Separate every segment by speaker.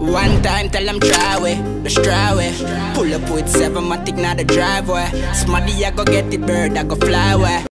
Speaker 1: One time tell them try way, just try way. Pull up with 7-matic now the driveway. Smarty I go get it, bird I go fly away.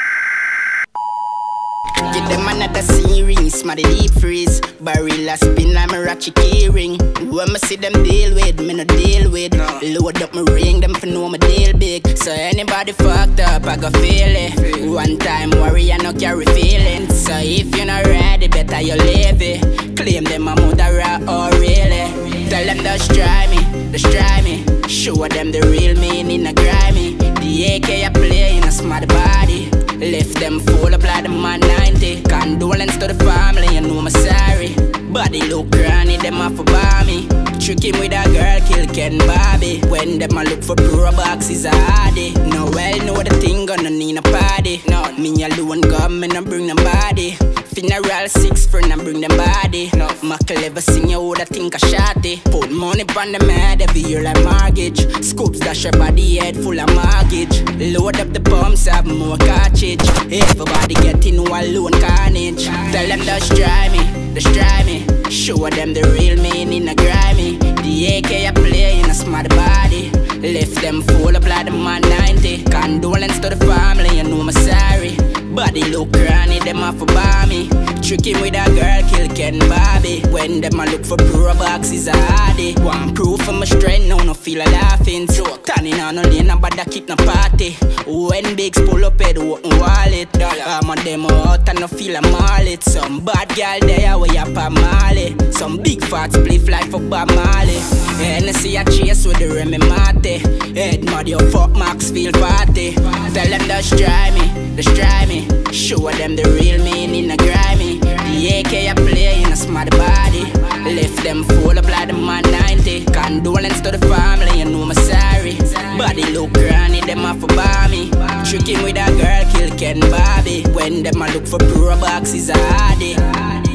Speaker 1: Give them another series, smarty deep freeze. Barilla spin like my ratchet keyring. When me see them deal with, me no deal with. Load up my ring, them for know me deal big. So anybody fucked up, I go feel it. One time worry, I no carry feelings. So if you're not ready, better you leave it. Claim them a mother or really. Tell them just try me, just try me. Show them the real meaning of grimy. The AK I play in a smart body. Left them full up like the man 90. Condolence to the family, you know me sorry. Body look granny, them off for me. Trick him with a girl, kill Ken Barbie. When them a look for pro boxes a hardy. No well know the thing gonna need a party. No, me alone come and I bring them body. Funeral 6 friend and bring them body. No, my clever sing you woulda think a shotty. Put money on them head every year like mortgage. Scoops dash your body head full of mortgage. Load up the pumps, have more cartridge. Everybody getting no alone carnage. Tell them just try me, just try me. Show them the real meaning of grimy. The AK I play in a smart body. Left them full up like the man 90. Condolence to the family, you know me sorry. Body look granny, them off for me. Trick him with a girl, kill Ken Barbie. When them a look for pro boxes a hardy. One proof of my strength, now no feel a laughing. Turning on no lane, nobody keep no party. When bigs pull up head, open wallet. I'm on them out and no feel a mallet. Some bad girl there way up a Mali. Some big fat spliff like for Bob Marley. Hennessy a chase with the Remy Mate. Head muddy up fuck Max feel party. Tell them just try me, just try me. Show them the real meaning of grimy. The AK I play in a smart body. Left them full up like the man 90. Condolence to the family, you know me sorry. Body look granny, them off for me. Trick him with a girl, kill Ken Barbie. When them a look for pro boxes a hardy.